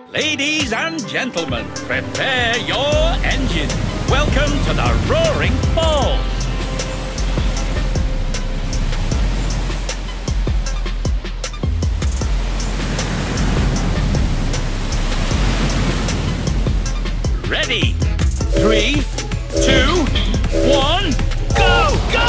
Ladies and gentlemen, prepare your engines. Welcome to the Roaring Falls. Ready? 3, 2, 1, go! Go!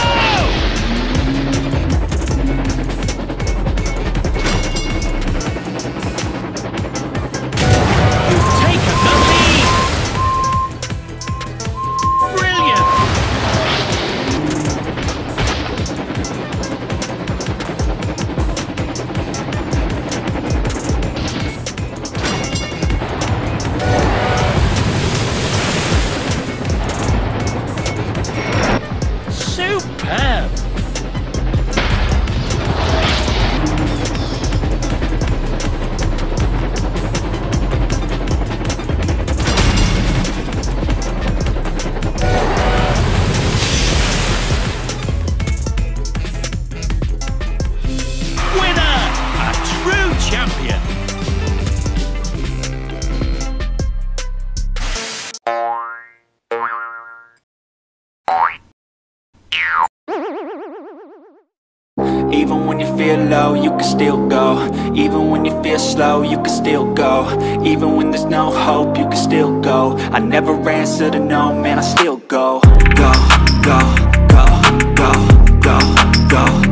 Even when you feel low, you can still go. Even when you feel slow, you can still go. Even when there's no hope, you can still go. I never answer to no, man, I still go. Go, go, go, go, go, go.